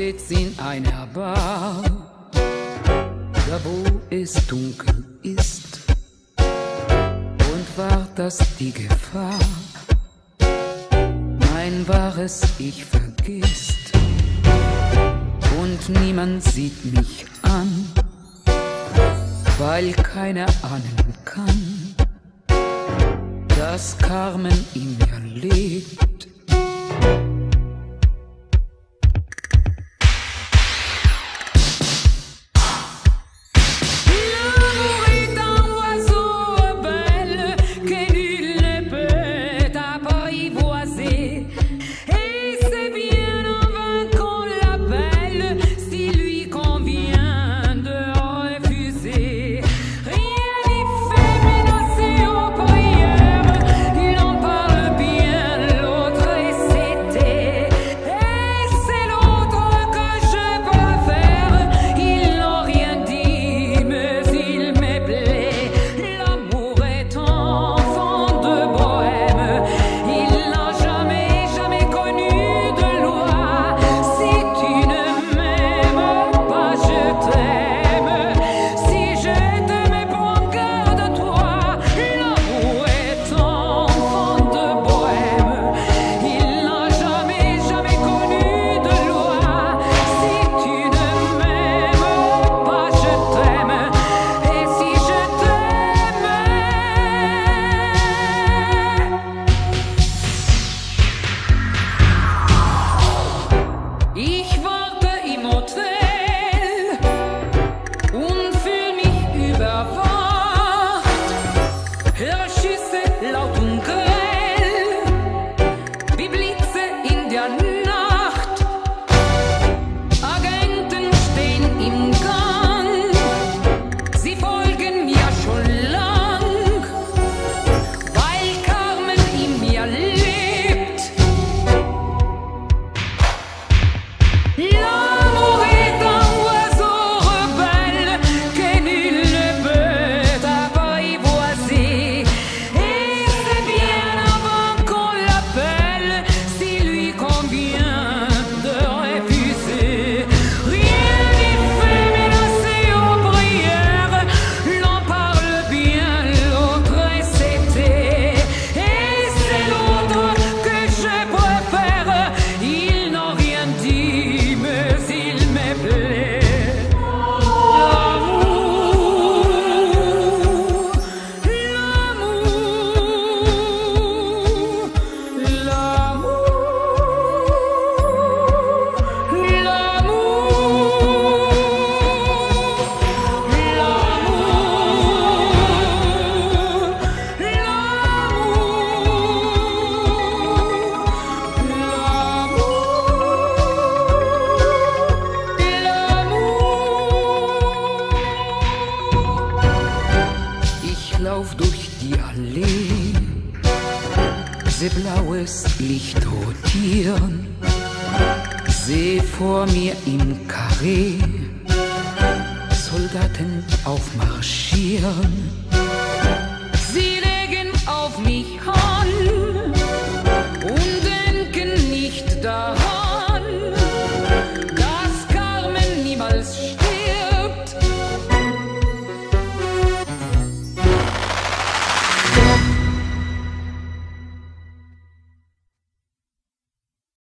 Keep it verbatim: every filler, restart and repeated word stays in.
sitzt in einer Bar, da wo es dunkel ist, und war das die Gefahr, mein wahres Ich vergisst, und niemand sieht mich an, weil keiner ahnen kann, dass Carmen in mir lebt. Lauf durch die Allee, seh blaues Licht rotieren, seh vor mir im Karree Soldaten aufmarschieren.